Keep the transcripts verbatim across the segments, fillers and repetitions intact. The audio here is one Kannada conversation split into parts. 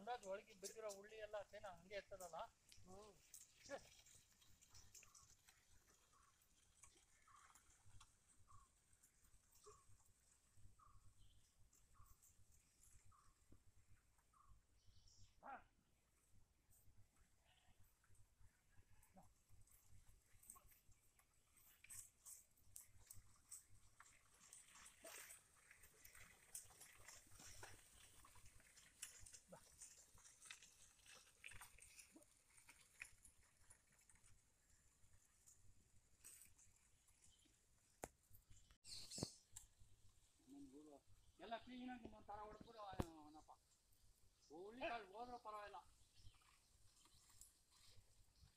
ಅಂದಾಜು ಒಳಗೆ ಬಿದ್ದಿರೋ ಉಳ್ಳಿ ಎಲ್ಲ ಸೇನ ಹಂಗೆ ಎತ್ತದಲ್ಲ. ಎಲ್ಲ ಕ್ಲೀನಾಗಿ ತರ ಹೊಡ್ಬಿಡು ಅವನಪ್ಪ. ಹುಳಿ ಕಾಳು ಹೋದ್ರೂ ಪರವಾಗಿಲ್ಲ.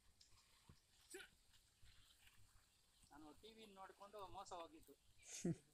ನಾನು ಟಿವಿ ನೋಡ್ಕೊಂಡು ಮೋಸ ಹೋಗಿದ್ದು.